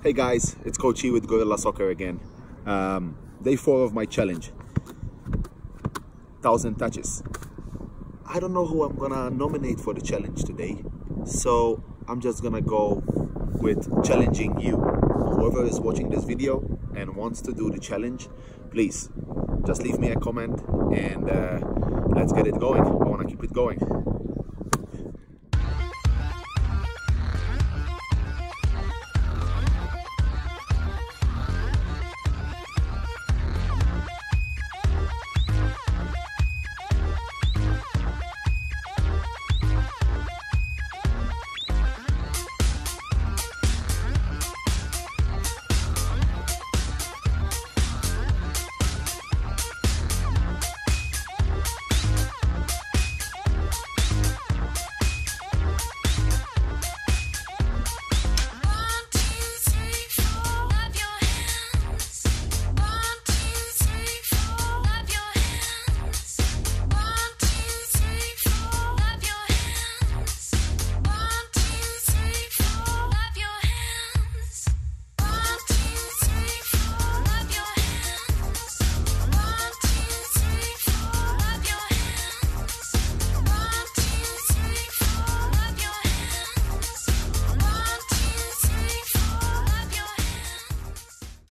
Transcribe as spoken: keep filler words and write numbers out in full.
Hey guys, it's Coach E with Gorilla Soccer again. Um, day four of my challenge. Thousand touches. I don't know who I'm gonna nominate for the challenge today, so I'm just gonna go with challenging you. Whoever is watching this video and wants to do the challenge, please just leave me a comment and uh, let's get it going. I wanna keep it going.